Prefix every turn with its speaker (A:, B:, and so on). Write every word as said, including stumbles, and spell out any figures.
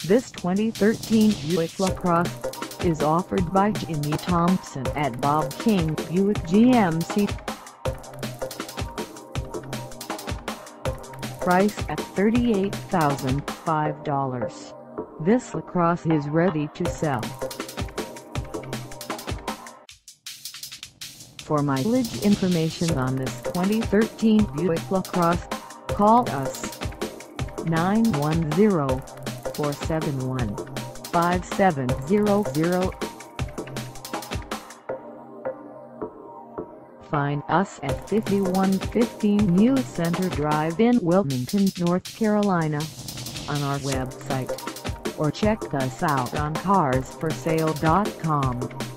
A: This twenty thirteen Buick LaCrosse is offered by Jimmy Thompson at Bob King Buick G M C. Price at thirty-eight thousand five hundred dollars. This LaCrosse is ready to sell. For mileage information on this twenty thirteen Buick LaCrosse, call us nine one zero, four seven one, five seven zero zero. Find us at fifty-one fifteen New Center Drive in Wilmington, North Carolina, on our website, or check us out on cars for sale dot com.